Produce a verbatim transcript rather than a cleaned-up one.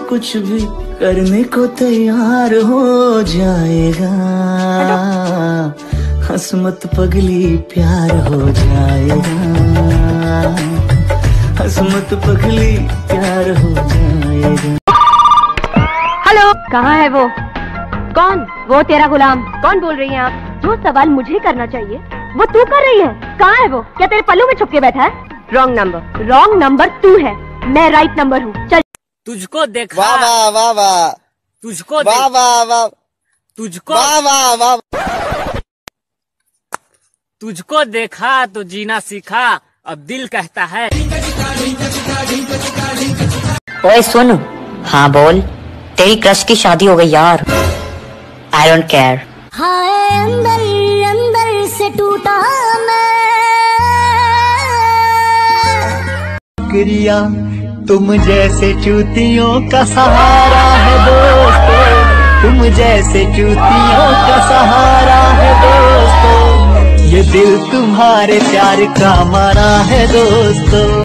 कुछ भी करने को तैयार हो जाएगा। हंस मत पगली प्यार हो जाएगा। हंस मत पगली प्यार हो जाएगा। हेलो, कहाँ है वो? कौन? वो तेरा गुलाम। कौन बोल रही हैं आप? जो सवाल मुझे करना चाहिए वो तू कर रही है। कहाँ है वो? क्या तेरे पल्लू में छुप के बैठा है? Wrong number. रॉन्ग नंबर तू है, मैं राइट नंबर हूँ। चल। तुझको देखा। वाह वाह वाह वाह। तुझको वाह वाह वाह। तुझको वाह वाह वाह। तुझको देखा तो जीना सीखा, अब दिल कहता है। ओए सुन। हाँ बोल। तेरी क्रश की शादी हो गई यार। I don't care. हाय अंदर अंदर से टूटा मैं। क्रिया तुम जैसे चूतियों का सहारा है दोस्तों। तुम जैसे चूतियों का सहारा है दोस्तों। ये दिल तुम्हारे प्यार का मारा है दोस्तों।